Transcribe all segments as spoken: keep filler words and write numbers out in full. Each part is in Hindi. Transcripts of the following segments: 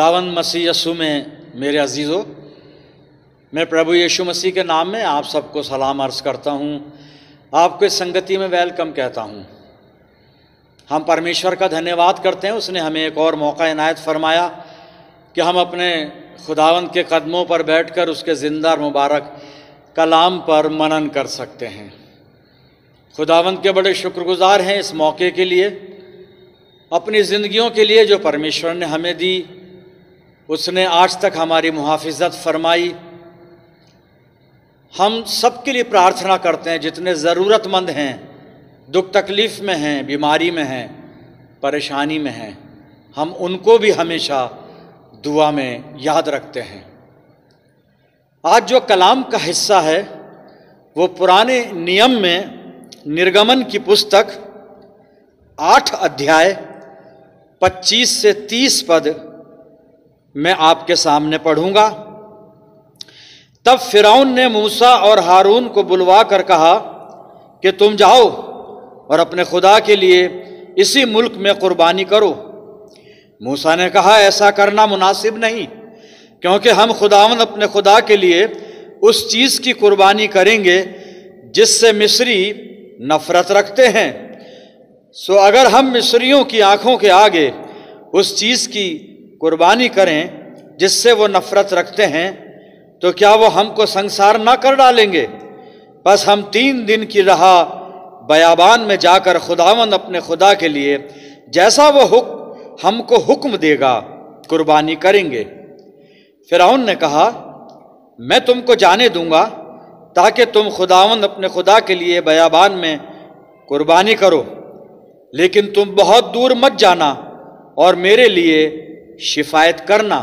खुदावंद मसीह यीशु में मेरे अजीज़ों, मैं प्रभु यीशु मसीह के नाम में आप सबको सलाम अर्ज़ करता हूँ। आपको इस संगति में वेलकम कहता हूँ। हम परमेश्वर का धन्यवाद करते हैं, उसने हमें एक और मौका इनायत फरमाया कि हम अपने खुदावंद के कदमों पर बैठकर उसके ज़िंदा और मुबारक कलाम पर मनन कर सकते हैं। खुदावंद के बड़े शुक्रगुजार हैं इस मौके के लिए, अपनी ज़िंदगियों के लिए जो परमेश्वर ने हमें दी। उसने आज तक हमारी मुहाफ़िज़त फरमाई। हम सब के लिए प्रार्थना करते हैं, जितने ज़रूरतमंद हैं, दुख तकलीफ़ में हैं, बीमारी में हैं, परेशानी में हैं, हम उनको भी हमेशा दुआ में याद रखते हैं। आज जो कलाम का हिस्सा है वो पुराने नियम में निर्गमन की पुस्तक आठ अध्याय पच्चीस से तीस पद मैं आपके सामने पढ़ूंगा। तब फिरौन ने मूसा और हारून को बुलवा कर कहा कि तुम जाओ और अपने खुदा के लिए इसी मुल्क में कुर्बानी करो। मूसा ने कहा, ऐसा करना मुनासिब नहीं, क्योंकि हम खुदावंद अपने खुदा के लिए उस चीज़ की कुर्बानी करेंगे जिससे मिस्री नफरत रखते हैं। सो अगर हम मिस्रियों की आंखों के आगे उस चीज़ की कुर्बानी करें जिससे वो नफरत रखते हैं, तो क्या वो हमको संसार ना कर डालेंगे? बस हम तीन दिन की राह बयाबान में जाकर खुदावंद अपने खुदा के लिए जैसा वो हुक्म हमको हुक्म देगा कुर्बानी करेंगे। फिरौन ने कहा, मैं तुमको जाने दूंगा ताकि तुम खुदावंद अपने खुदा के लिए बयाबान में कुर्बानी करो, लेकिन तुम बहुत दूर मत जाना और मेरे लिए शिफायत करना।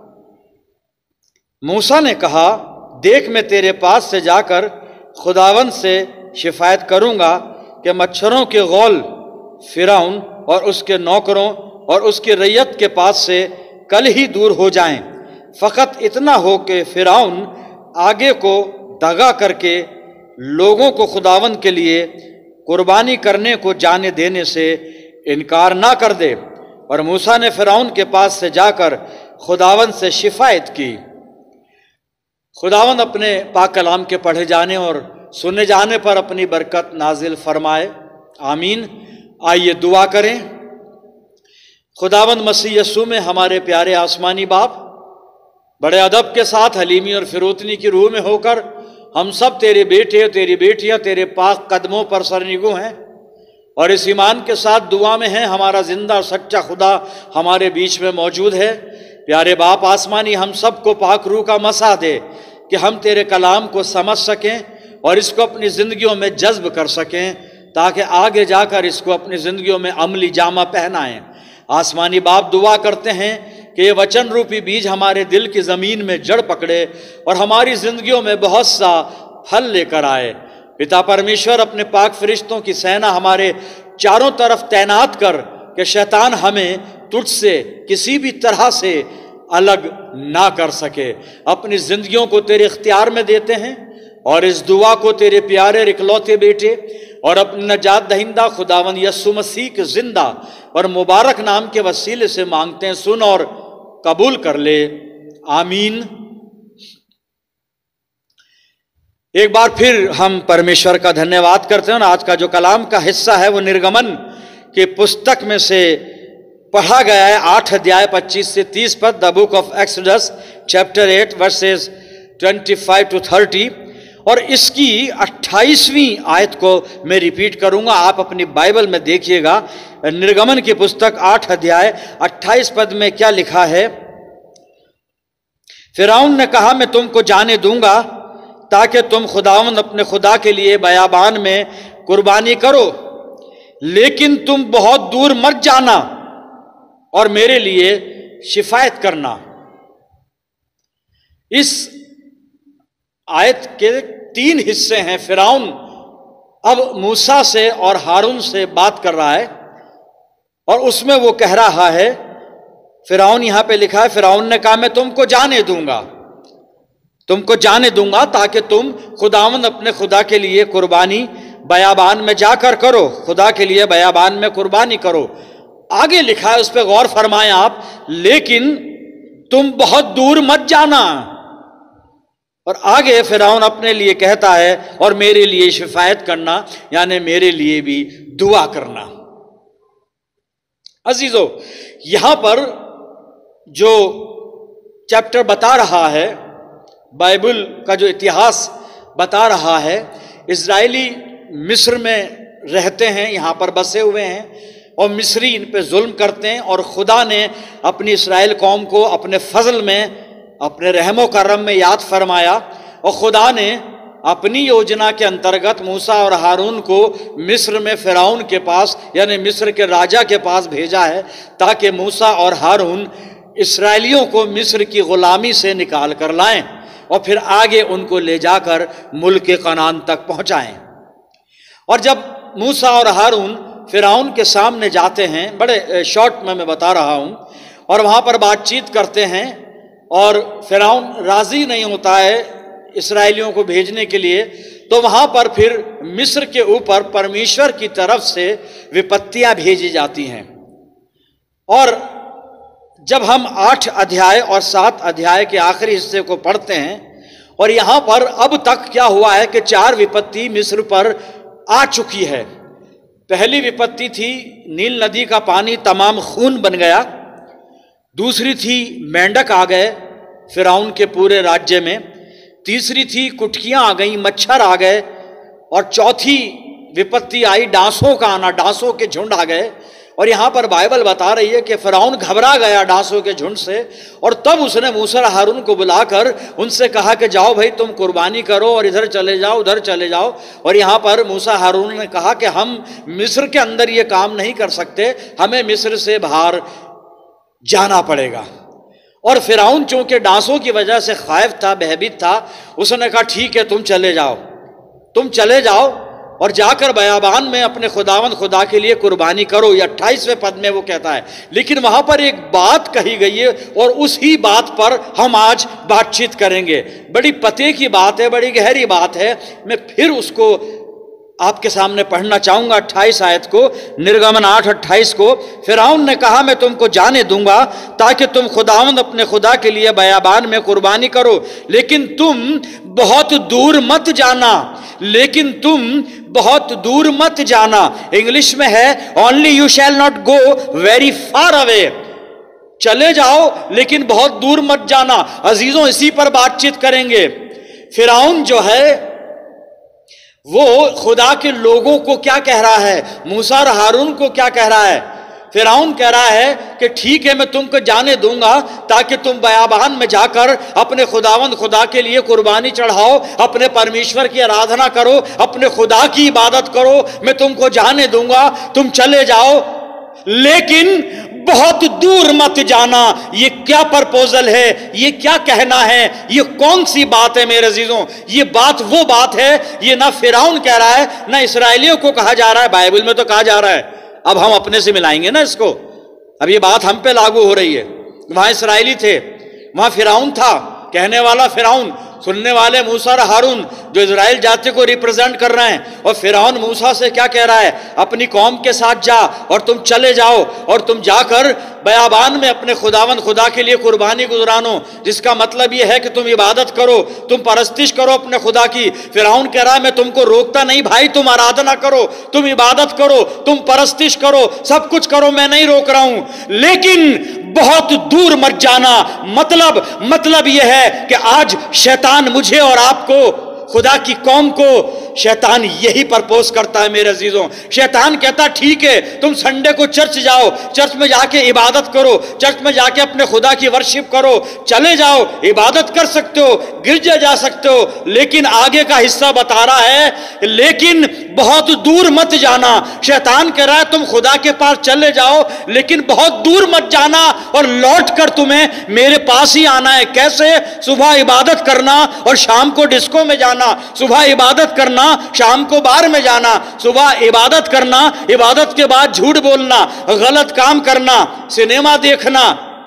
मूसा ने कहा, देख मैं तेरे पास से जाकर खुदावंद से शिफायत करूंगा कि मच्छरों के गौल फिरौन और उसके नौकरों और उसकी रैयत के पास से कल ही दूर हो जाएं। फ़कत इतना हो कि फिरौन आगे को दगा करके लोगों को खुदावंद के लिए कुर्बानी करने को जाने देने से इनकार ना कर दे। और मूसा ने फिरौन के पास से जाकर खुदावंद से शिफायत की। खुदावंद अपने पाक कलाम के पढ़े जाने और सुने जाने पर अपनी बरकत नाजिल फरमाए, आमीन। आइए दुआ करें। खुदावंद मसीह यीशु में हमारे प्यारे आसमानी बाप, बड़े अदब के साथ हलीमी और फिरोतनी की रूह में होकर हम सब तेरे बेटे और तेरी बेटियां तेरे पाक कदमों पर सरनिगू हैं और इस ईमान के साथ दुआ में हैं, हमारा जिंदा और सच्चा खुदा हमारे बीच में मौजूद है। प्यारे बाप आसमानी, हम सबको पाक रूह का मसा दे कि हम तेरे कलाम को समझ सकें और इसको अपनी ज़िंदगियों में जज्ब कर सकें, ताकि आगे जाकर इसको अपनी ज़िंदगियों में अमली जामा पहनाएं। आसमानी बाप, दुआ करते हैं कि ये वचन रूपी बीज हमारे दिल की ज़मीन में जड़ पकड़े और हमारी ज़िंदगियों में बहुत सा फल लेकर आए। पिता परमेश्वर, अपने पाक फरिश्तों की सेना हमारे चारों तरफ तैनात कर कि शैतान हमें तुझसे किसी भी तरह से अलग ना कर सके। अपनी ज़िंदगियों को तेरे इख्तियार में देते हैं और इस दुआ को तेरे प्यारे इकलौते बेटे और अपने नजात दहिंदा खुदावंद यीशु मसीह के जिंदा और मुबारक नाम के वसीले से मांगते हैं। सुन और कबूल कर ले, आमीन। एक बार फिर हम परमेश्वर का धन्यवाद करते हैं और आज का जो कलाम का हिस्सा है वो निर्गमन के पुस्तक में से पढ़ा गया है। आठ अध्याय पच्चीस से तीस पद, the book of Exodus chapter eight verses twenty five to thirty. और इसकी अट्ठाईसवीं आयत को मैं रिपीट करूंगा, आप अपनी बाइबल में देखिएगा। निर्गमन की पुस्तक आठ अध्याय अट्ठाईस पद में क्या लिखा है। फिरौन ने कहा, मैं तुमको जाने दूंगा ताकि तुम खुदावंद अपने खुदा के लिए बयाबान में कुर्बानी करो, लेकिन तुम बहुत दूर मत जाना और मेरे लिए शिफायत करना। इस आयत के तीन हिस्से हैं। फिरौन अब मूसा से और हारून से बात कर रहा है और उसमें वो कह रहा है, फिरौन यहां पे लिखा है, फिरौन ने कहा, मैं तुमको जाने दूंगा, तुमको जाने दूंगा ताकि तुम खुदावंद अपने खुदा के लिए कुर्बानी बयाबान में जाकर करो, खुदा के लिए बयाबान में कुर्बानी करो। आगे लिखा है, उस पर गौर फरमाएं आप, लेकिन तुम बहुत दूर मत जाना। और आगे फिरौन अपने लिए कहता है और मेरे लिए शिफायत करना, यानी मेरे लिए भी दुआ करना। अजीजों, यहां पर जो चैप्टर बता रहा है, बाइबल का जो इतिहास बता रहा है, इजरायली मिस्र में रहते हैं, यहां पर बसे हुए हैं और मिस्री इन पे जुल्म करते हैं, और खुदा ने अपनी इस्राएल कौम को अपने फजल में, अपने रहमो करम में याद फरमाया, और खुदा ने अपनी योजना के अंतर्गत मूसा और हारून को मिस्र में फिरौन के पास, यानी मिस्र के राजा के पास भेजा है, ताकि मूसा और हारून इस्राएलियों को मिस्र की गुलामी से निकाल कर लाएं और फिर आगे उनको ले जाकर मुल्क कनान तक पहुंचाएं। और जब मूसा और हारून फिरौन के सामने जाते हैं, बड़े शॉर्ट में मैं बता रहा हूं, और वहां पर बातचीत करते हैं, और फिरौन राजी नहीं होता है इस्राएलियों को भेजने के लिए, तो वहां पर फिर मिस्र के ऊपर परमेश्वर की तरफ से विपत्तियां भेजी जाती हैं। और जब हम आठ अध्याय और सात अध्याय के आखिरी हिस्से को पढ़ते हैं, और यहां पर अब तक क्या हुआ है कि चार विपत्ति मिस्र पर आ चुकी है। पहली विपत्ति थी नील नदी का पानी तमाम खून बन गया, दूसरी थी मेंढक आ गए फिरौन के पूरे राज्य में, तीसरी थी कुटकियां आ गई, मच्छर आ गए, और चौथी विपत्ति आई डांसों का आना, डांसों के झुंड आ गए। और यहां पर बाइबल बता रही है कि फिरौन घबरा गया डांसों के झुंड से, और तब उसने मूसा और हारून को बुलाकर उनसे कहा कि जाओ भाई तुम कुर्बानी करो और इधर चले जाओ उधर चले जाओ। और यहां पर मूसा हारून ने कहा कि हम मिस्र के अंदर ये काम नहीं कर सकते, हमें मिस्र से बाहर जाना पड़ेगा। और फिरौन चूंकि डांसों की वजह से खौफ था, भयभीत था, उसने कहा ठीक है तुम चले जाओ, तुम चले जाओ और जाकर बयाबान में अपने खुदावंद खुदा के लिए कुर्बानी करो। ये अट्ठाईसवें पद में वो कहता है। लेकिन वहां पर एक बात कही गई है और उसी बात पर हम आज बातचीत करेंगे। बड़ी पते की बात है, बड़ी गहरी बात है। मैं फिर उसको आपके सामने पढ़ना चाहूंगा, अट्ठाईस आयत को, निर्गमन आठ अट्ठाईस को। फिरौन ने कहा मैं तुमको जाने दूंगा ताकि तुम खुदावंद अपने खुदा के लिए बयाबान में कुर्बानी करो, लेकिन तुम बहुत दूर मत जाना, लेकिन तुम बहुत दूर मत जाना। इंग्लिश में है only you shall not go very far away, चले जाओ लेकिन बहुत दूर मत जाना। अजीजों, इसी पर बातचीत करेंगे। फिरौन जो है वो खुदा के लोगों को क्या कह रहा है, मूसा और हारून को क्या कह रहा है? फिरौन कह रहा है कि ठीक है मैं तुमको जाने दूंगा ताकि तुम बयाबान में जाकर अपने खुदावंद खुदा के लिए कुर्बानी चढ़ाओ, अपने परमेश्वर की आराधना करो, अपने खुदा की इबादत करो, मैं तुमको जाने दूंगा, तुम चले जाओ, लेकिन बहुत दूर मत जाना। ये क्या प्रपोजल है, ये क्या कहना है, ये कौन सी बात है मेरे अजीजों? ये बात वो बात है, ये ना फिरौन कह रहा है ना इसराइलियों को कहा जा रहा है, बाइबल में तो कहा जा रहा है। अब हम अपने से मिलाएंगे ना इसको, अब ये बात हम पे लागू हो रही है। वहां इसराइली थे, वहां फिरौन था, कहने वाला फिरौन, सुनने वाले मूसा और हारून जो इजराइल जाति को रिप्रेजेंट कर रहे हैं। और फिरौन मूसा से क्या कह रहा है? अपनी कौम के साथ जा और तुम चले जाओ और तुम जाकर बयाबान में अपने खुदावंद खुदा के लिए कुर्बानी गुजरानो, जिसका मतलब यह है कि तुम इबादत करो, तुम परस्तिश करो अपने खुदा की। फिरौन कह रहा है मैं तुमको रोकता नहीं भाई, तुम आराधना करो, तुम इबादत करो, तुम परस्तिश करो, सब कुछ करो, मैं नहीं रोक रहा हूं, लेकिन बहुत दूर मत जाना। मतलब मतलब यह है कि आज शैतान मुझे और आपको, खुदा की कौम को, शैतान यही प्रपोज करता है मेरे अजीजों। शैतान कहता ठीक है तुम संडे को चर्च जाओ, चर्च में जाके इबादत करो, चर्च में जाके अपने खुदा की वर्शिप करो, चले जाओ, इबादत कर सकते हो, गिरजे जा सकते हो, लेकिन आगे का हिस्सा बता रहा है लेकिन बहुत दूर मत जाना। शैतान कह रहा है तुम खुदा के पास चले जाओ लेकिन बहुत दूर मत जाना और लौट कर तुम्हें मेरे पास ही आना है। कैसे? सुबह इबादत करना और शाम को डिस्को में जाना, सुबह इबादत करना शाम को बार में जाना, सुबह इबादत करना, इबादत के बाद झूठ बोलना, गलत काम करना, सिनेमा देखना।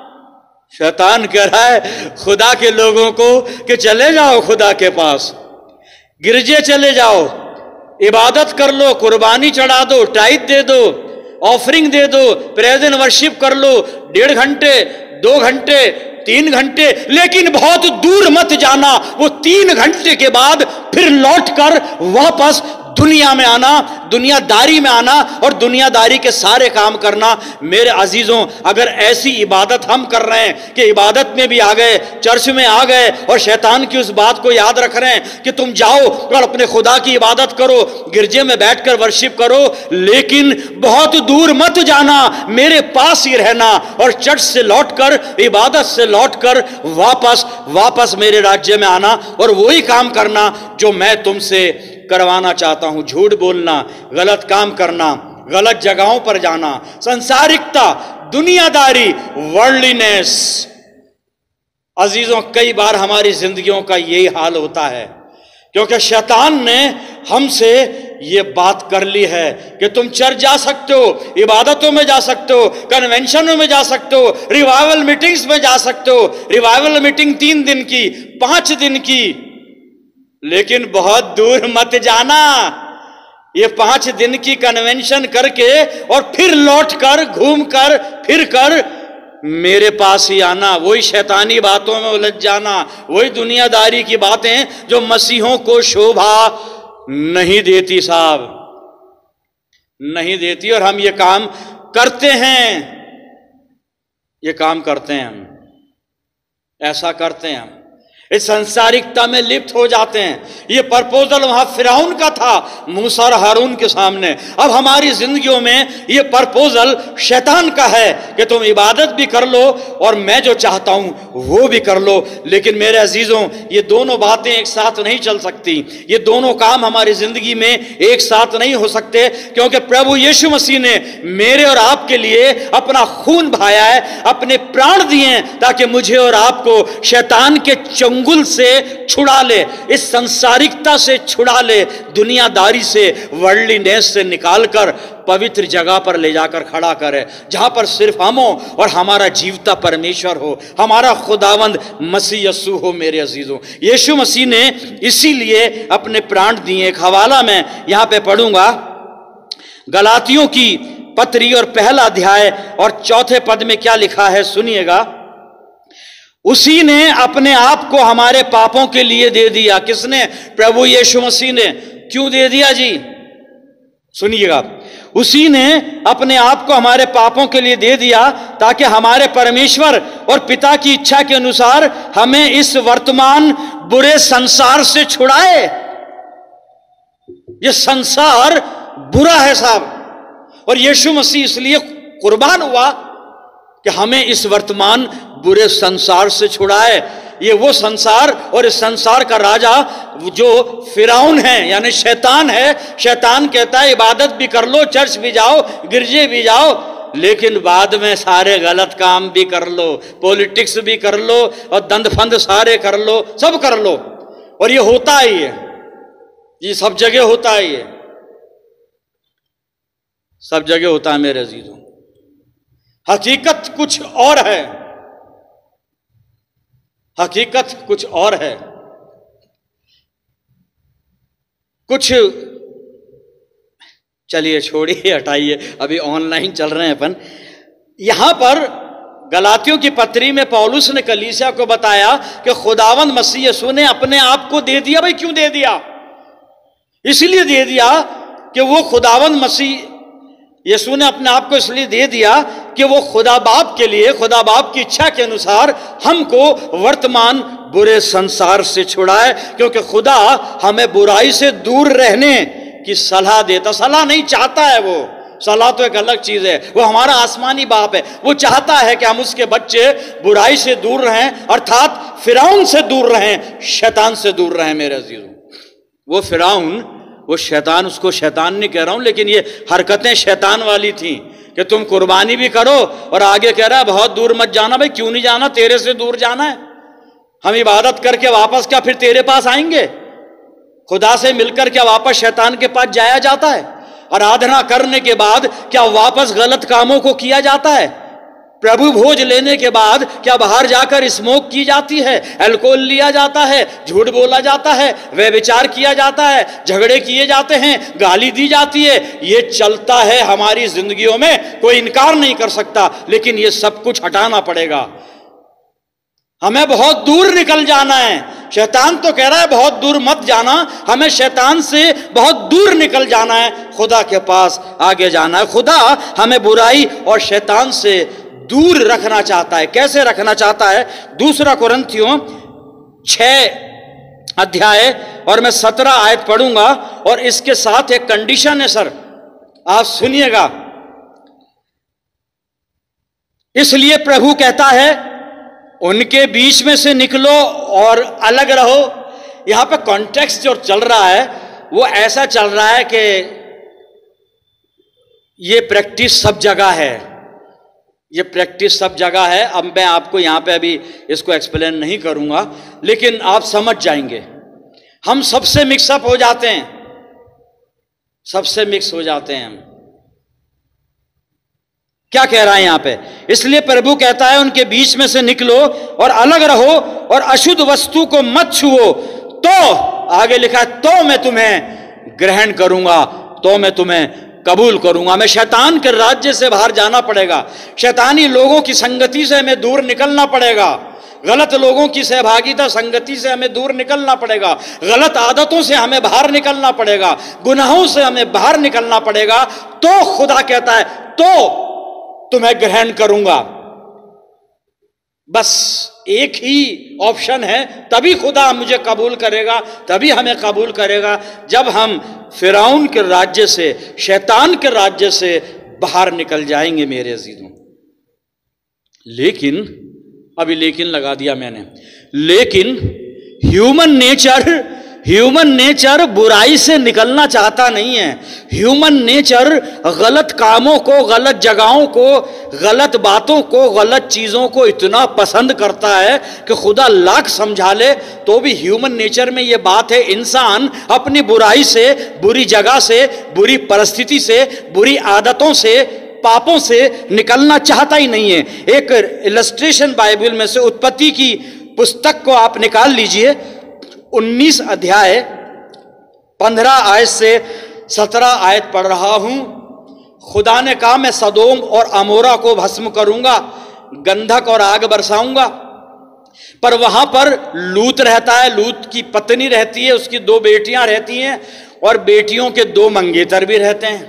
शैतान कह रहा है खुदा के लोगों को कि चले जाओ खुदा के पास, गिरजे चले जाओ, इबादत कर लो, कुर्बानी चढ़ा दो, टाइट दे दो, ऑफरिंग दे दो, प्रेज एंड वर्शिप कर लो, डेढ़ घंटे दो घंटे तीन घंटे, लेकिन बहुत दूर मत जाना। वो तीन घंटे के बाद फिर लौटकर वापस दुनिया में आना, दुनियादारी में आना और दुनियादारी के सारे काम करना। मेरे अजीजों, अगर ऐसी इबादत हम कर रहे हैं कि इबादत में भी आ गए, चर्च में आ गए और शैतान की उस बात को याद रख रहे हैं कि तुम जाओ और अपने खुदा की इबादत करो, गिरजे में बैठकर वर्शिप करो, लेकिन बहुत दूर मत जाना, मेरे पास ही रहना और चर्च से लौटकर, इबादत से लौटकर वापस वापस मेरे राज्य में आना और वही काम करना जो मैं तुमसे करवाना चाहता हूं। झूठ बोलना, गलत काम करना, गलत जगहों पर जाना, संसारिकता, दुनियादारी, वर्ल्डलीनेस। अजीजों, कई बार हमारी जिंदगियों का यही हाल होता है क्योंकि शैतान ने हमसे ये बात कर ली है कि तुम चर्च जा सकते हो, इबादतों में जा सकते हो, कन्वेंशनों में जा सकते हो, रिवाइवल मीटिंग्स में जा सकते हो। रिवाइवल मीटिंग तीन दिन की, पांच दिन की, लेकिन बहुत दूर मत जाना। ये पांच दिन की कन्वेंशन करके और फिर लौटकर, घूमकर, फिर कर मेरे पास ही आना। वही शैतानी बातों में उलझ जाना, वही दुनियादारी की बातें जो मसीहों को शोभा नहीं देती, साहब, नहीं देती। और हम ये काम करते हैं, ये काम करते हैं हम, ऐसा करते हैं हम, इस संसारिकता में लिप्त हो जाते हैं। ये प्रपोजल वहां फिरौन का था मूसा और हारून के सामने। अब हमारी जिंदगियों में ये प्रपोजल शैतान का है कि तुम इबादत भी कर लो और मैं जो चाहता हूं वो भी कर लो। लेकिन मेरे अजीजों, ये दोनों बातें एक साथ नहीं चल सकती, ये दोनों काम हमारी जिंदगी में एक साथ नहीं हो सकते, क्योंकि प्रभु यीशु मसीह ने मेरे और आपके लिए अपना खून बहाया है, अपने प्राण दिए हैं ताकि मुझे और आपको शैतान के चंगुल से छुड़ा ले, इस संसारिकता से छुड़ा ले, दुनियादारी से, वर्ल्डलीनेस से निकालकर पवित्र जगह पर ले जाकर खड़ा करे, जहां पर सिर्फ हम हो और हमारा जीवता परमेश्वर हो, हमारा खुदावंद मसीह यस्सु हो। मेरे अजीजों, यीशु मसीह ने इसीलिए अपने प्राण दिए। एक हवाला मैं यहां पे पढ़ूंगा, गलातियों की पत्री और पहला अध्याय और चौथे पद में क्या लिखा है, सुनिएगा। उसी ने अपने आप को हमारे पापों के लिए दे दिया। किसने? प्रभु यीशु मसीह ने। क्यों दे दिया जी? सुनिएगा। उसी ने अपने आप को हमारे पापों के लिए दे दिया ताकि हमारे परमेश्वर और पिता की इच्छा के अनुसार हमें इस वर्तमान बुरे संसार से छुड़ाए। ये संसार बुरा है साहब, और यीशु मसीह इसलिए कुर्बान हुआ कि हमें इस वर्तमान बुरे संसार से छुड़ाए। ये वो संसार और इस संसार का राजा जो फिरौन है, यानी शैतान है। शैतान कहता है इबादत भी कर लो, चर्च भी जाओ, गिरजे भी जाओ, लेकिन बाद में सारे गलत काम भी कर लो, पॉलिटिक्स भी कर लो और दंड-फंद सारे कर लो, सब कर लो। और ये होता ही है, ये सब जगह होता है, ये सब जगह होता है मेरे अजीजों। हकीकत कुछ और है, हकीकत कुछ और है। कुछ, चलिए छोड़िए, हटाइए, अभी ऑनलाइन चल रहे हैं अपन। यहां पर गलातियों की पत्री में पौलुस ने कलीसिया को बताया कि खुदावंद मसीह यीशु ने अपने आप को दे दिया। भाई क्यों दे दिया? इसलिए दे दिया कि वो खुदावंद मसीह यीशु ने अपने आप को इसलिए दे दिया कि वो खुदा बाप के लिए, खुदा बाप की इच्छा के अनुसार हमको वर्तमान बुरे संसार से छुड़ाए। क्योंकि खुदा हमें बुराई से दूर रहने की सलाह देता, सलाह नहीं चाहता है वो, सलाह तो एक अलग चीज है, वो हमारा आसमानी बाप है। वो चाहता है कि हम उसके बच्चे बुराई से दूर रहें, अर्थात फिरौन से दूर रहें, शैतान से दूर रहें। मेरे अजीजों, वो फिरौन, वो शैतान, उसको शैतान नहीं कह रहा हूं, लेकिन ये हरकतें शैतान वाली थी कि तुम कुर्बानी भी करो और आगे कह रहा है बहुत दूर मत जाना। भाई क्यों नहीं जाना? तेरे से दूर जाना है। हम इबादत करके वापस क्या फिर तेरे पास आएंगे? खुदा से मिलकर क्या वापस शैतान के पास जाया जाता है? आराधना करने के बाद क्या वापस गलत कामों को किया जाता है? प्रभु भोज लेने के बाद क्या बाहर जाकर स्मोक की जाती है, अल्कोहल लिया जाता है, झूठ बोला जाता है, व्यभिचार किया जाता है, झगड़े किए जाते हैं, गाली दी जाती है? ये चलता है हमारी जिंदगियों में, कोई इनकार नहीं कर सकता, लेकिन ये सब कुछ हटाना पड़ेगा। हमें बहुत दूर निकल जाना है। शैतान तो कह रहा है बहुत दूर मत जाना, हमें शैतान से बहुत दूर निकल जाना है, खुदा के पास आगे जाना है। खुदा हमें बुराई और शैतान से दूर रखना चाहता है। कैसे रखना चाहता है? दूसरा कुरिन्थियों छह अध्याय और मैं सत्रह आयत पढ़ूंगा और इसके साथ एक कंडीशन है सर, आप सुनिएगा। इसलिए प्रभु कहता है उनके बीच में से निकलो और अलग रहो। यहां पे कॉन्टेक्स्ट जो चल रहा है वो ऐसा चल रहा है कि ये प्रैक्टिस सब जगह है, ये प्रैक्टिस सब जगह है। अब मैं आपको यहां पे अभी इसको एक्सप्लेन नहीं करूंगा, लेकिन आप समझ जाएंगे। हम सबसे मिक्सअप हो जाते हैं, सबसे मिक्स हो जाते हैं हम। क्या कह रहा है यहां पे? इसलिए प्रभु कहता है उनके बीच में से निकलो और अलग रहो और अशुद्ध वस्तु को मत छुओ, तो आगे लिखा है तो मैं तुम्हें ग्रहण करूंगा, तो मैं तुम्हें कबूल करूंगा। हमें शैतान के राज्य से बाहर जाना पड़ेगा, शैतानी लोगों की संगति से हमें दूर निकलना पड़ेगा, गलत लोगों की सहभागिता संगति से हमें दूर निकलना पड़ेगा, गलत आदतों से हमें बाहर निकलना पड़ेगा, गुनाहों से हमें बाहर निकलना पड़ेगा। तो खुदा कहता है तो तुम्हें ग्रहण करूंगा। बस एक ही ऑप्शन है, तभी खुदा मुझे कबूल करेगा, तभी हमें कबूल करेगा जब हम फिरौन के राज्य से, शैतान के राज्य से बाहर निकल जाएंगे मेरे अजीजों। लेकिन अभी लेकिन लगा दिया मैंने, लेकिन ह्यूमन नेचर ह्यूमन नेचर बुराई से निकलना चाहता नहीं है। ह्यूमन नेचर गलत कामों को, गलत जगहों को, गलत बातों को, गलत चीजों को इतना पसंद करता है कि खुदा लाख समझा ले तो भी ह्यूमन नेचर में यह बात है, इंसान अपनी बुराई से, बुरी जगह से, बुरी परिस्थिति से, बुरी आदतों से, पापों से निकलना चाहता ही नहीं है। एक इलस्ट्रेशन बाइबल में से उत्पत्ति की पुस्तक को आप निकाल लीजिए, उन्नीस अध्याय पंद्रह आयत से सत्रह आयत पढ़ रहा हूं। खुदा ने कहा मैं सदोम और अमोरा को भस्म करूंगा, गंधक और आग बरसाऊंगा। पर वहां पर लूत रहता है, लूत की पत्नी रहती है, उसकी दो बेटियां रहती हैं और बेटियों के दो मंगेतर भी रहते हैं।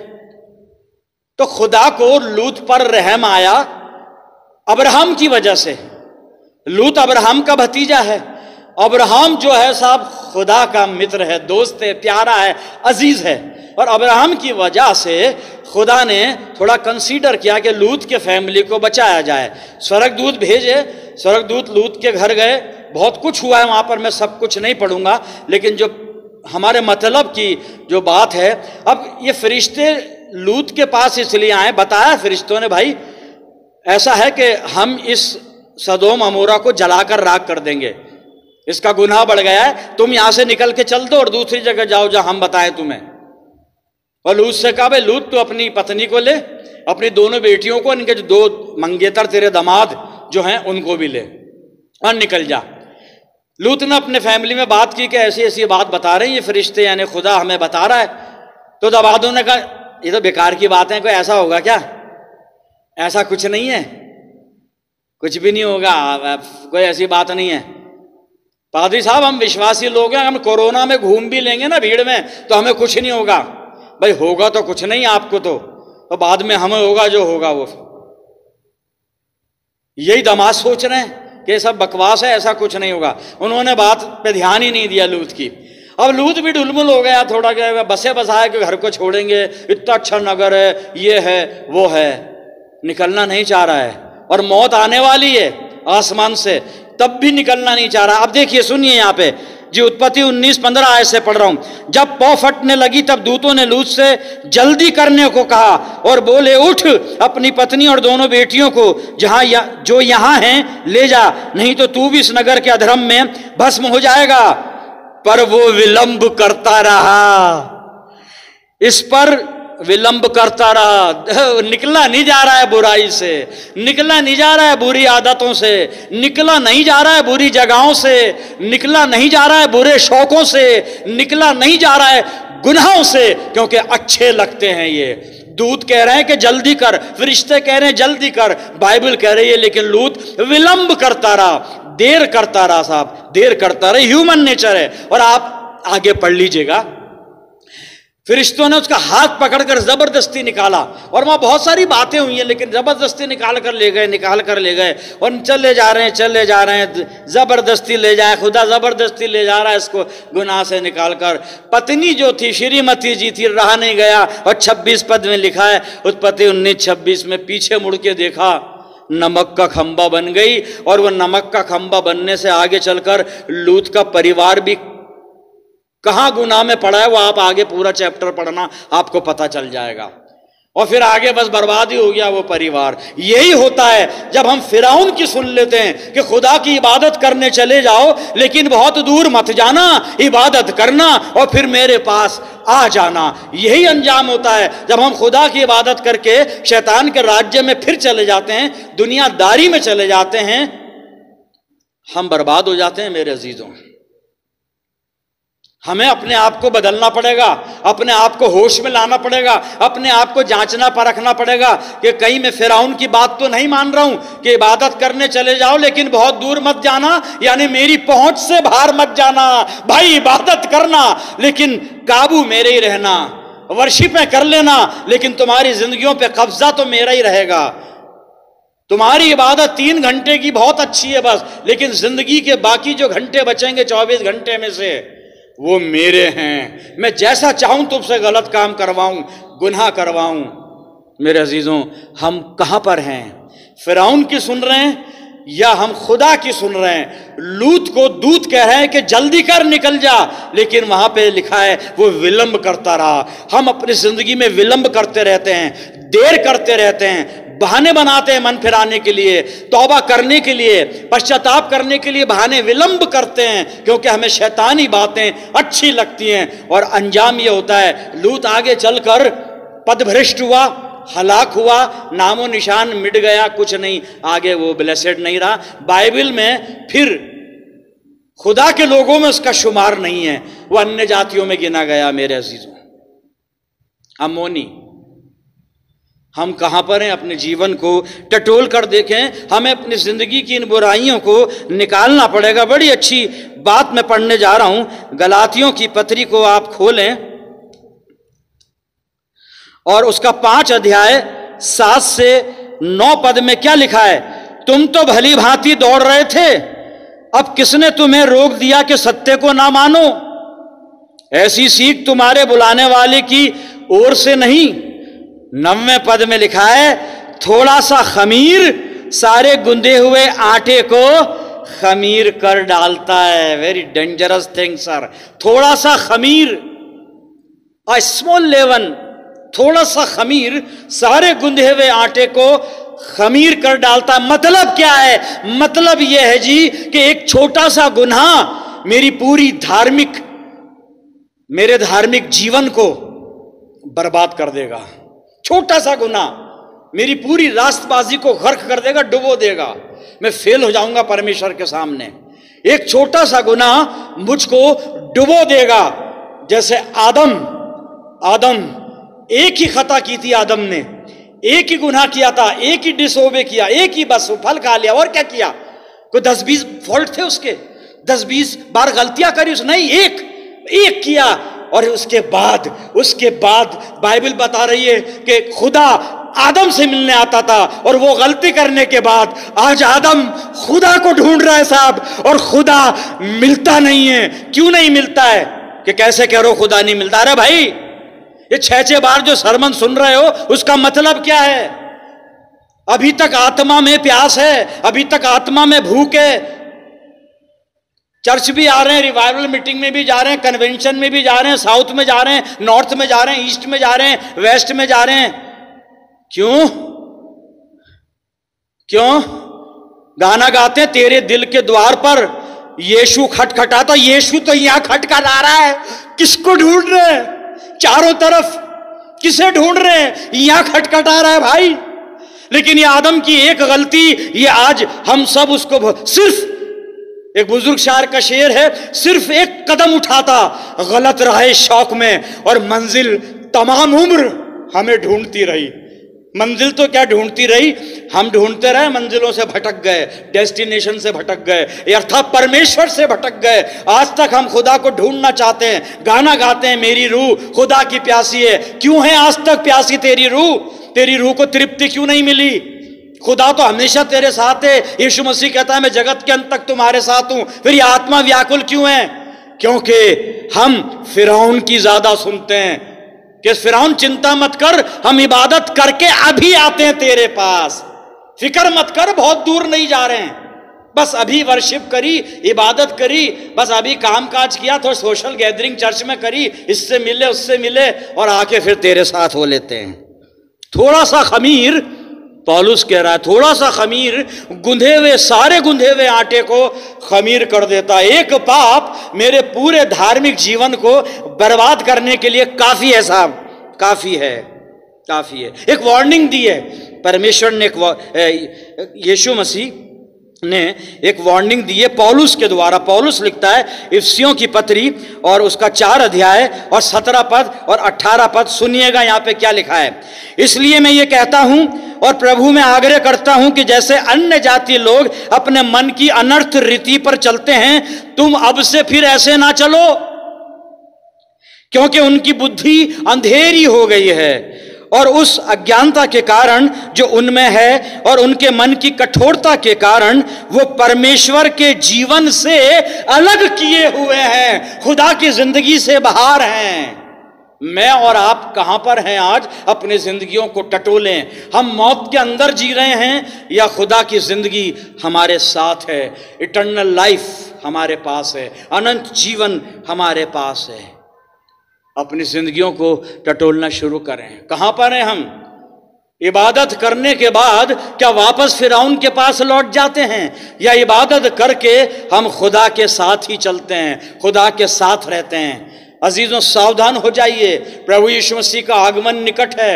तो खुदा को लूत पर रहम आया अब्राहम की वजह से। लूत अब्राहम का भतीजा है, अब्राहम जो है साहब खुदा का मित्र है, दोस्त है, प्यारा है, अजीज है। और अब्राहम की वजह से खुदा ने थोड़ा कंसीडर किया कि लूत के फैमिली को बचाया जाए। स्वर्गदूत भेजे, स्वर्गदूत लूत के घर गए, बहुत कुछ हुआ है वहां पर, मैं सब कुछ नहीं पढ़ूंगा, लेकिन जो हमारे मतलब की जो बात है, अब ये फरिश्ते लूत के पास इसलिए आए, बताया फरिश्तों ने भाई ऐसा है कि हम इस सदोम अमोरा को जलाकर राख कर देंगे, इसका गुनाह बढ़ गया है, तुम यहां से निकल के चल दो और दूसरी जगह जाओ जहां हम बताएं तुम्हें। और लूत से कहा भाई लूत तो अपनी पत्नी को ले, अपनी दोनों बेटियों को, इनके जो दो मंगेतर तेरे दामाद जो हैं उनको भी ले और निकल जा। लूत ने अपने फैमिली में बात की कि ऐसी ऐसी बात बता रहे हैं ये फरिश्ते, यानी खुदा हमें बता रहा है। तो दामादों ने कहा ये तो बेकार की बात है, कोई ऐसा होगा क्या? ऐसा कुछ नहीं है, कुछ भी नहीं होगा, कोई ऐसी बात नहीं है। पादरी साहब हम विश्वासी लोग हैं, हम कोरोना में घूम भी लेंगे ना भीड़ में तो हमें कुछ नहीं होगा। भाई होगा तो कुछ नहीं आपको, तो, तो बाद में हमें होगा जो होगा वो। यही दामाद सोच रहे हैं कि सब बकवास है, ऐसा कुछ नहीं होगा। उन्होंने बात पे ध्यान ही नहीं दिया लूत की। अब लूत भी ढुलमुल हो गया थोड़ा, क्या बसे बसाए कि घर को छोड़ेंगे, इतना अच्छा नगर है, ये है वो है, निकलना नहीं चाह रहा है और मौत आने वाली है आसमान से, तब भी निकलना नहीं चाह रहा। अब देखिए सुनिए यहाँ पे जी, उत्पत्ति उन्नीस पंद्रह आयत से पढ़ रहा हूं। जब पौ फटने लगी तब दूतों ने लूत से जल्दी करने को कहा और बोले उठ अपनी पत्नी और दोनों बेटियों को जहां या, जो यहां हैं ले जा, नहीं तो तू भी इस नगर के अधर्म में भस्म हो जाएगा। पर वो विलंब करता रहा, इस पर विलंब करता रहा, निकला नहीं जा रहा है बुराई से, निकला नहीं जा रहा है बुरी आदतों से, निकला नहीं जा रहा है बुरी जगहों से, निकला नहीं जा रहा है बुरे शौकों से, निकला नहीं जा रहा है गुनाहों से, क्योंकि अच्छे लगते हैं ये। दूत कह रहे हैं कि जल्दी कर, फरिश्ते कह रहे हैं जल्दी कर, बाइबल कह रही है, लेकिन लूत विलंब करता रहा, देर करता रहा साहब, देर करता रहा, ह्यूमन नेचर है। और आप आगे पढ़ लीजिएगा, फरिश्तों ने उसका हाथ पकड़कर जबरदस्ती निकाला, और वहां बहुत सारी बातें हुई हैं, लेकिन जबरदस्ती निकाल कर ले गए, निकाल कर ले गए, और चले जा रहे हैं, चले जा रहे हैं, जबरदस्ती ले जाए, खुदा जबरदस्ती ले जा रहा है इसको गुनाह से निकाल कर। पत्नी जो थी, श्रीमती जी थी, रहा नहीं गया, और छब्बीस पद में लिखा है, उत्पत्ति उन्नीस छब्बीस में, पीछे मुड़ के देखा, नमक का खंबा बन गई। और वह नमक का खंबा बनने से आगे चलकर लूत का परिवार भी कहां गुनाह में पड़ा है, वो आप आगे पूरा चैप्टर पढ़ना, आपको पता चल जाएगा। और फिर आगे बस बर्बाद ही हो गया वो परिवार। यही होता है जब हम फिरौन की सुन लेते हैं कि खुदा की इबादत करने चले जाओ, लेकिन बहुत दूर मत जाना, इबादत करना और फिर मेरे पास आ जाना। यही अंजाम होता है जब हम खुदा की इबादत करके शैतान के राज्य में फिर चले जाते हैं, दुनियादारी में चले जाते हैं, हम बर्बाद हो जाते हैं। मेरे अजीजों, हमें अपने आप को बदलना पड़ेगा, अपने आप को होश में लाना पड़ेगा, अपने आप को जांचना परखना पड़ेगा कि कहीं मैं फिरौन की बात तो नहीं मान रहा हूं कि इबादत करने चले जाओ लेकिन बहुत दूर मत जाना, यानी मेरी पहुंच से बाहर मत जाना। भाई इबादत करना लेकिन काबू मेरे ही रहना, वर्शिपें कर लेना लेकिन तुम्हारी जिंदगियों पे कब्जा तो मेरा ही रहेगा। तुम्हारी इबादत तीन घंटे की बहुत अच्छी है बस, लेकिन जिंदगी के बाकी जो घंटे बचेंगे चौबीस घंटे में से वो मेरे हैं। मैं जैसा चाहूं तुमसे गलत काम करवाऊं, गुनाह करवाऊं। मेरे अजीजों, हम कहां पर हैं? फिरौन की सुन रहे हैं या हम खुदा की सुन रहे हैं? लूत को दूत कह रहे हैं कि जल्दी कर, निकल जा, लेकिन वहां पे लिखा है वो विलंब करता रहा। हम अपनी जिंदगी में विलंब करते रहते हैं, देर करते रहते हैं, बहाने बनाते हैं मन फिराने के लिए, तौबा करने के लिए, पश्चाताप करने के लिए बहाने विलंब करते हैं, क्योंकि हमें शैतानी बातें अच्छी लगती हैं। और अंजाम ये होता है, लूत आगे चलकर पदभ्रष्ट हुआ, हलाक हुआ, नामो निशान मिट गया, कुछ नहीं, आगे वो ब्लेसेड नहीं रहा। बाइबल में फिर खुदा के लोगों में उसका शुमार नहीं है, वो अन्य जातियों में गिना गया। मेरे अजीजों, अमोनी, हम कहां पर हैं? अपने जीवन को टटोल कर देखें। हमें अपनी जिंदगी की इन बुराइयों को निकालना पड़ेगा। बड़ी अच्छी बात मैं पढ़ने जा रहा हूं, गलातियों की पत्री को आप खोलें और उसका पांच अध्याय सात से नौ पद में क्या लिखा है? तुम तो भली भांति दौड़ रहे थे, अब किसने तुम्हें रोक दिया कि सत्य को ना मानो? ऐसी सीख तुम्हारे बुलाने वाले की ओर से नहीं। नब्बे पद में लिखा है, थोड़ा सा खमीर सारे गुंदे हुए आटे को खमीर कर डालता है। Very dangerous thing sir. थोड़ा सा खमीर, अ स्मॉल लेवन, थोड़ा सा खमीर सारे गुंदे हुए आटे को खमीर कर डालता। मतलब क्या है? मतलब यह है जी कि एक छोटा सा गुनाह मेरी पूरी धार्मिक मेरे धार्मिक जीवन को बर्बाद कर देगा। छोटा सा गुनाह मेरी पूरी रास्तबाजी को गर्क कर देगा, डुबो देगा, मैं फेल हो जाऊंगा परमेश्वर के सामने। एक छोटा सा गुनाह मुझको डुबो देगा। जैसे आदम आदम एक ही खता की थी, आदम ने एक ही गुनाह किया था, एक ही डिसओबे किया, एक ही बस फल खा लिया। और क्या किया? कोई दस बीस फॉल्ट थे उसके, दस बीस बार गलतियां करी उसने? नहीं, एक एक किया। और उसके बाद उसके बाद बाइबल बता रही है कि खुदा आदम से मिलने आता था, और वो गलती करने के बाद आज आदम खुदा को ढूंढ रहा है साहब, और खुदा मिलता नहीं है। क्यों नहीं मिलता है? कि कैसे कह रहे हो खुदा नहीं मिलता? अरे भाई, ये छह छह बार जो सरमन सुन रहे हो उसका मतलब क्या है? अभी तक आत्मा में प्यास है, अभी तक आत्मा में भूख है। चर्च भी आ रहे हैं, रिवाइवल मीटिंग में भी जा रहे हैं, कन्वेंशन में भी जा रहे हैं, साउथ में जा रहे हैं, नॉर्थ में जा रहे हैं, ईस्ट में जा रहे हैं, वेस्ट में जा रहे हैं। क्यों क्यों गाना गाते हैं, तेरे दिल के द्वार पर यीशु खटखटाता। यीशु तो यहां खटखटा रहा है। किसको ढूंढ रहे हैं? चारों तरफ किसे ढूंढ रहे हैं? यहां खटखटा रहा है भाई। लेकिन ये आदम की एक गलती, ये आज हम सब उसको, सिर्फ एक बुजुर्ग शायर का शेर है, सिर्फ एक कदम उठाता गलत राह शौक में, और मंजिल तमाम उम्र हमें ढूंढती रही। मंजिल तो क्या ढूंढती रही, हम ढूंढते रहे, मंजिलों से भटक गए, डेस्टिनेशन से भटक गए, अर्थात परमेश्वर से भटक गए। आज तक हम खुदा को ढूंढना चाहते हैं, गाना गाते हैं, मेरी रूह खुदा की प्यासी है। क्यों है आज तक प्यासी तेरी रूह? तेरी रूह को तृप्ति क्यों नहीं मिली? खुदा तो हमेशा तेरे साथ है। यीशु मसीह कहता है मैं जगत के अंत तक तुम्हारे साथ हूं। फिर ये आत्मा व्याकुल क्यों है? क्योंकि हम फिरौन की ज्यादा सुनते हैं कि फिरौन चिंता मत कर, हम इबादत करके अभी आते हैं तेरे पास, फिक्र मत कर, बहुत दूर नहीं जा रहे हैं, बस अभी वर्शिप करी, इबादत करी, बस अभी काम काज किया, थोड़ा सोशल गैदरिंग चर्च में करी, इससे मिले उससे मिले और आके फिर तेरे साथ हो लेते हैं। थोड़ा सा खमीर, पौलुस कह रहा है, थोड़ा सा खमीर गुंधे हुए, सारे गुंधे हुए आटे को खमीर कर देता है। एक पाप मेरे पूरे धार्मिक जीवन को बर्बाद करने के लिए काफी है साहब, काफी है, काफी है। एक वार्निंग दी है परमेश्वर ने, एक यीशु मसीह ने एक वार्निंग दी है पौलुस के द्वारा। पौलुस लिखता है इफिसियों की पत्री और उसका चार अध्याय और सत्रह पद और अठारह पद, सुनिएगा यहाँ पे क्या लिखा है। इसलिए मैं ये कहता हूं और प्रभु में आग्रह करता हूं कि जैसे अन्य जाति लोग अपने मन की अनर्थ रीति पर चलते हैं, तुम अब से फिर ऐसे ना चलो, क्योंकि उनकी बुद्धि अंधेरी हो गई है और उस अज्ञानता के कारण जो उनमें है और उनके मन की कठोरता के कारण वो परमेश्वर के जीवन से अलग किए हुए हैं, खुदा की जिंदगी से बाहर हैं। मैं और आप कहां पर हैं आज? अपनी जिंदगियों को टटोलें। हम मौत के अंदर जी रहे हैं या खुदा की जिंदगी हमारे साथ है? इटर्नल लाइफ हमारे पास है, अनंत जीवन हमारे पास है। अपनी जिंदगियों को टटोलना शुरू करें। कहां पर हैं हम? इबादत करने के बाद क्या वापस फिरौन के पास लौट जाते हैं, या इबादत करके हम खुदा के साथ ही चलते हैं, खुदा के साथ रहते हैं? अजीजों, सावधान हो जाइए, प्रभु यीशु मसीह का आगमन निकट है।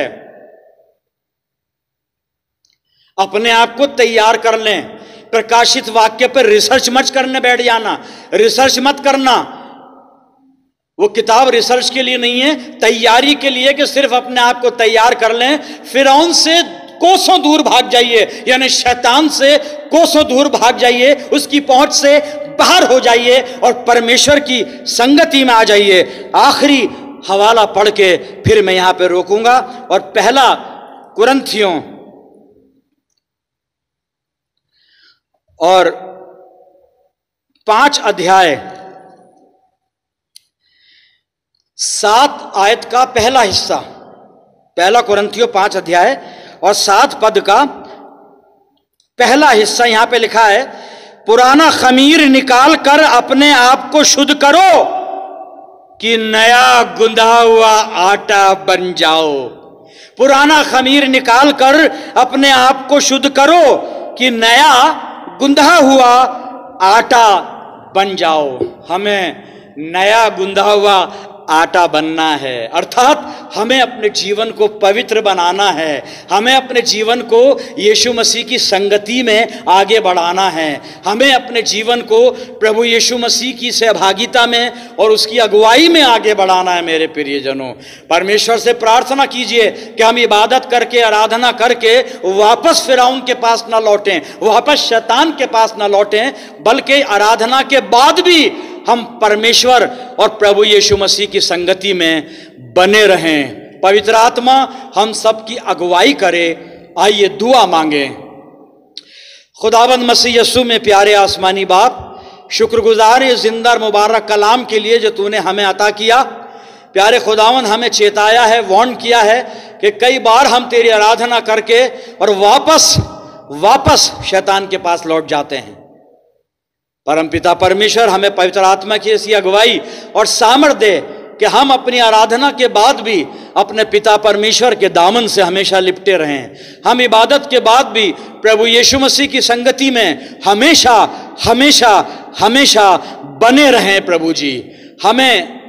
अपने आप को तैयार कर लें। प्रकाशित वाक्य पर रिसर्च मत करने बैठ जाना, रिसर्च मत करना। वो किताब रिसर्च के लिए नहीं है, तैयारी के लिए, कि सिर्फ अपने आप को तैयार कर लें। फिरौन से कोसों दूर भाग जाइए, यानी शैतान से कोसों दूर भाग जाइए, उसकी पहुंच से बाहर हो जाइए और परमेश्वर की संगति में आ जाइए। आखिरी हवाला पढ़ के फिर मैं यहां पे रोकूंगा और पहला कुरिन्थियों और पांच अध्याय सात आयत का पहला हिस्सा, पहला कुरिन्थियों पांच अध्याय और सात पद का पहला हिस्सा यहां पे लिखा है, पुराना खमीर निकाल कर अपने आप को शुद्ध करो कि नया गुंदा हुआ आटा बन जाओ। पुराना खमीर निकाल कर अपने आप को शुद्ध करो कि नया गुंदा हुआ आटा बन जाओ। हमें नया गुंदा हुआ आटा बनना है, अर्थात हमें अपने जीवन को पवित्र बनाना है, हमें अपने जीवन को यीशु मसीह की संगति में आगे बढ़ाना है, हमें अपने जीवन को प्रभु यीशु मसीह की सहभागिता में और उसकी अगुवाई में आगे बढ़ाना है। मेरे प्रियजनों, परमेश्वर से प्रार्थना कीजिए कि हम इबादत करके, आराधना करके वापस फिरौन के पास ना लौटें, वापस शैतान के पास ना लौटें, बल्कि आराधना के बाद भी हम परमेश्वर और प्रभु यीशु मसीह की संगति में बने रहें। पवित्र आत्मा हम सब की अगुवाई करे। आइए दुआ मांगे। खुदावंद मसीह यीशु में प्यारे आसमानी बाप, शुक्रगुजार ये जिंदा और मुबारक कलाम के लिए जो तूने हमें अता किया। प्यारे खुदावंद, हमें चेताया है, वार्न किया है कि कई बार हम तेरी आराधना करके और वापस वापस शैतान के पास लौट जाते हैं। परमपिता परमेश्वर, हमें पवित्र आत्मा की ऐसी अगुवाई और सामर्थ्य दे कि हम अपनी आराधना के बाद भी अपने पिता परमेश्वर के दामन से हमेशा लिपटे रहें। हम इबादत के बाद भी प्रभु यीशु मसीह की संगति में हमेशा हमेशा हमेशा बने रहें। प्रभु जी, हमें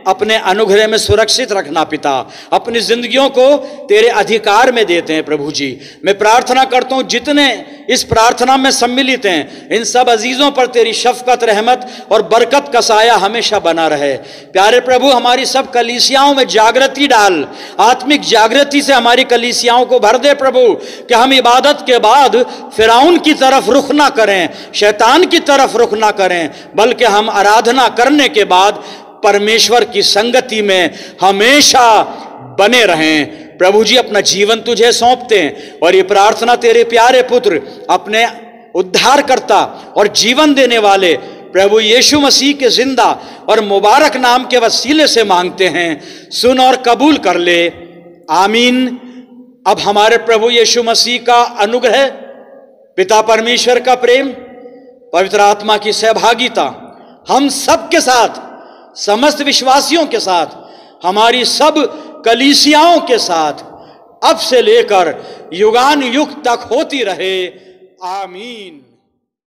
अपने अनुग्रह में सुरक्षित रखना पिता। अपनी जिंदगियों को तेरे अधिकार में देते हैं प्रभु जी। मैं प्रार्थना करता हूँ जितने इस प्रार्थना में सम्मिलित हैं इन सब अजीजों पर तेरी शफकत, रहमत और बरकत का साया हमेशा बना रहे। प्यारे प्रभु, हमारी सब कलीसियाओं में जागृति डाल, आत्मिक जागृति से हमारी कलीसियाओं को भर दे प्रभु, कि हम इबादत के बाद फिरौन की तरफ रुख ना करें, शैतान की तरफ रुख ना करें, बल्कि हम आराधना करने के बाद परमेश्वर की संगति में हमेशा बने रहें। प्रभु जी, अपना जीवन तुझे सौंपते हैं और ये प्रार्थना तेरे प्यारे पुत्र, अपने उद्धारकर्ता और जीवन देने वाले प्रभु यीशु मसीह के जिंदा और मुबारक नाम के वसीले से मांगते हैं। सुन और कबूल कर ले, आमीन। अब हमारे प्रभु यीशु मसीह का अनुग्रह, पिता परमेश्वर का प्रेम, पवित्र आत्मा की सहभागिता हम सब के साथ, समस्त विश्वासियों के साथ, हमारी सब कलीसियाओं के साथ अब से लेकर युगान युग तक होती रहे। आमीन।